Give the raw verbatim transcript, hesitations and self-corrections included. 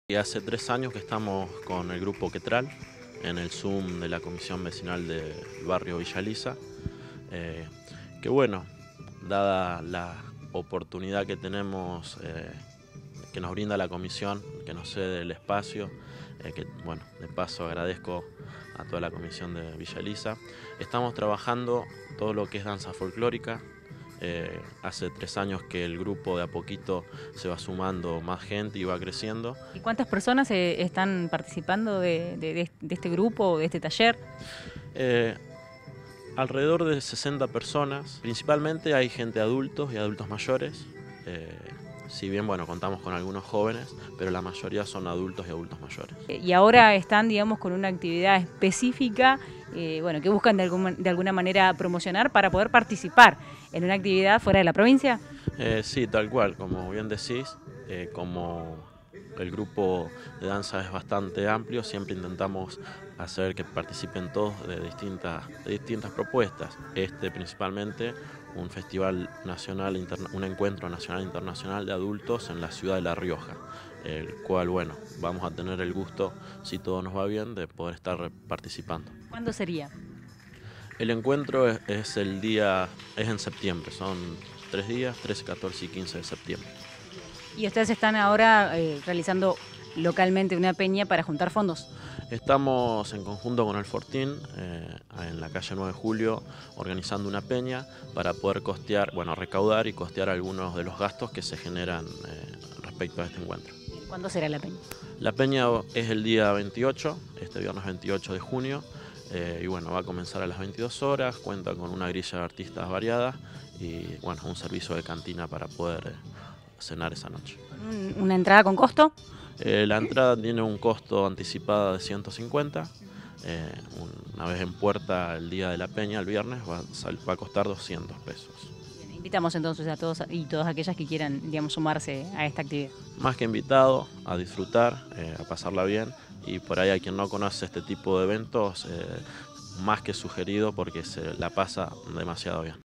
Y hace tres años que estamos con el grupo Quetral en el Zoom de la Comisión Vecinal del barrio Villa Elisa. Eh, que bueno, dada la oportunidad que tenemos, eh, que nos brinda la comisión, que nos cede el espacio, eh, que bueno, de paso agradezco a toda la comisión de Villa Elisa. Estamos trabajando todo lo que es danza folclórica. Eh, hace tres años que el grupo de a poquito se va sumando más gente y va creciendo. ¿Y cuántas personas eh, están participando de, de, de este grupo, de este taller? Eh, alrededor de sesenta personas. Principalmente hay gente adultos y adultos mayores. Eh, si bien bueno, contamos con algunos jóvenes, pero la mayoría son adultos y adultos mayores. Y ahora están, digamos, con una actividad específica, eh, bueno, que buscan de, algún, de alguna manera promocionar para poder participar en una actividad fuera de la provincia. Eh, sí, tal cual, como bien decís, eh, como el grupo de danza es bastante amplio, siempre intentamos hacer que participen todos de distintas, de distintas propuestas. Este principalmente un festival nacional, un encuentro nacional e internacional de adultos en la ciudad de La Rioja, el cual, bueno, vamos a tener el gusto, si todo nos va bien, de poder estar participando. ¿Cuándo sería? El encuentro es, es el día, es en septiembre, son tres días, trece, catorce y quince de septiembre. ¿Y ustedes están ahora eh, realizando localmente una peña para juntar fondos? Estamos en conjunto con el Fortín, eh, en la calle nueve de julio, organizando una peña para poder costear, bueno, recaudar y costear algunos de los gastos que se generan eh, respecto a este encuentro. ¿Cuándo será la peña? La peña es el día veintiocho, este viernes veintiocho de junio, eh, y bueno, va a comenzar a las veintidós horas, cuenta con una grilla de artistas variadas y bueno, un servicio de cantina para poder eh, cenar esa noche. ¿Una entrada con costo? Eh, la entrada tiene un costo anticipado de ciento cincuenta. Eh, una vez en puerta el día de la peña, el viernes, va, va a costar doscientos pesos. Bien, invitamos entonces a todos y todas aquellas que quieran, digamos, sumarse a esta actividad. Más que invitado a disfrutar, eh, a pasarla bien, y por ahí a quien no conoce este tipo de eventos, eh, más que sugerido porque se la pasa demasiado bien.